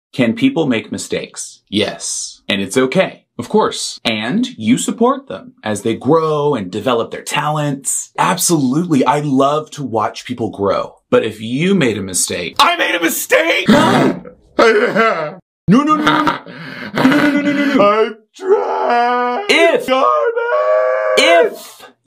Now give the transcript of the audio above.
Can people make mistakes? Yes. And it's okay. Of course. And you support them as they grow and develop their talents. Absolutely. I love to watch people grow. But if you made a mistake— I made a mistake! No! No, no, no, no, no. No, no, no, no, no, no. I'm trying. If